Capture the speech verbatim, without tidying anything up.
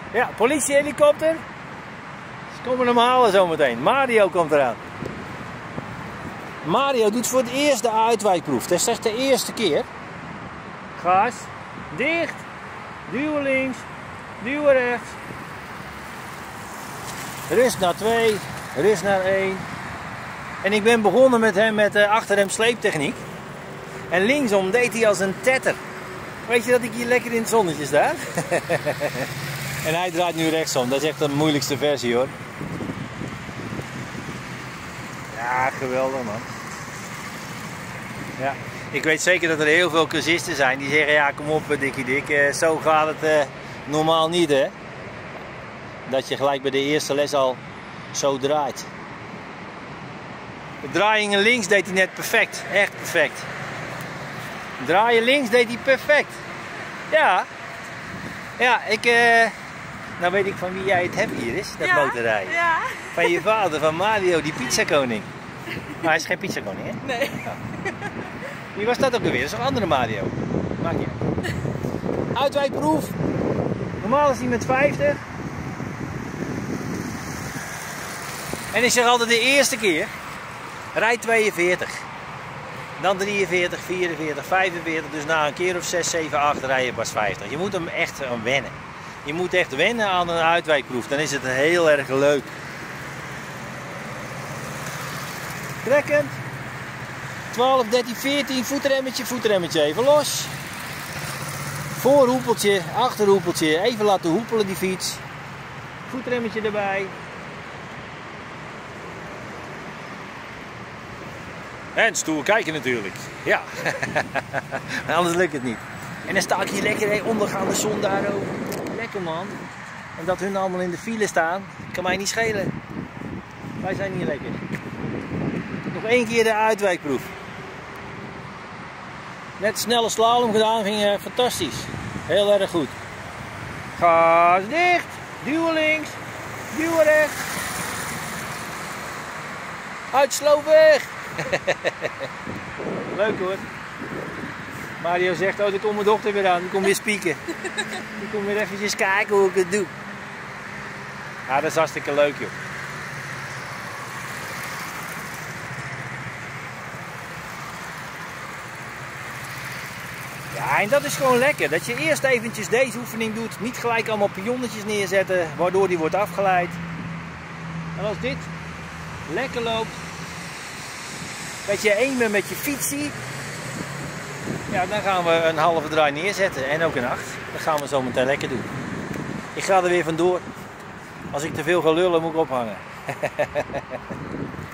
Ja, politiehelikopter. Ze komen hem halen zometeen. Mario komt eraan. Mario doet voor het eerst de uitwijkproef. Dat is echt de eerste keer. Gas. Dicht. Duwen links. Duwen rechts. Rust naar twee. Rust naar één. En ik ben begonnen met hem met de achterrem sleeptechniek. En linksom deed hij als een tetter. Weet je dat ik hier lekker in het zonnetje sta? En hij draait nu rechtsom. Dat is echt de moeilijkste versie hoor. Ja, geweldig man. Ja. Ik weet zeker dat er heel veel cursisten zijn die zeggen, ja kom op Dikkie Dik, zo gaat het uh, normaal niet hè. Dat je gelijk bij de eerste les al zo draait. De draaiingen links deed hij net perfect, echt perfect. Draaien links deed hij perfect. Ja. Ja, ik... Uh... Nou weet ik van wie jij het hebt hier is, dat ja, motorrijden. Ja. Van je vader, van Mario, die pizzakoning. Maar hij is geen pizzakoning, hè? Nee. Oh. Wie was dat ook alweer? Dat is een andere Mario. Maak je. Uitwijkproef. Normaal is hij met vijftig. En ik zeg altijd de eerste keer, rijd tweeënveertig. Dan drieënveertig, vierenveertig, vijfenveertig. Dus na een keer of zes, zeven, acht rij je pas vijftig. Je moet hem echt aan wennen. Je moet echt wennen aan een uitwijkproef. Dan is het heel erg leuk. Trekkend. twaalf, dertien, veertien. Voetremmetje, voetremmetje even los. Voorhoepeltje, achterhoepeltje. Even laten hoepelen die fiets. Voetremmetje erbij. En stoer kijken natuurlijk. Ja. Anders lukt het niet. En dan sta ik hier lekker hey, ondergaande zon daarover. Lekker man. En dat hun allemaal in de file staan, kan mij niet schelen. Wij zijn hier lekker. Nog één keer de uitwijkproef. Net snelle slalom gedaan, ging uh, fantastisch. Heel erg goed. Gas dicht. Duwen links. Duwen rechts. Uitsloop weg. Leuk hoor. Mario zegt, oh, er komt mijn dochter weer aan, die komt weer spieken. Die komt weer eventjes kijken hoe ik het doe. Ja, dat is hartstikke leuk joh. Ja, en dat is gewoon lekker. Dat je eerst eventjes deze oefening doet, niet gelijk allemaal pionnetjes neerzetten, waardoor die wordt afgeleid. En als dit lekker loopt, dat je aimen met je fietsie. Ja, dan gaan we een halve draai neerzetten en ook een acht. Dat gaan we zo meteen lekker doen. Ik ga er weer vandoor. Als ik te veel ga lullen moet ik ophangen.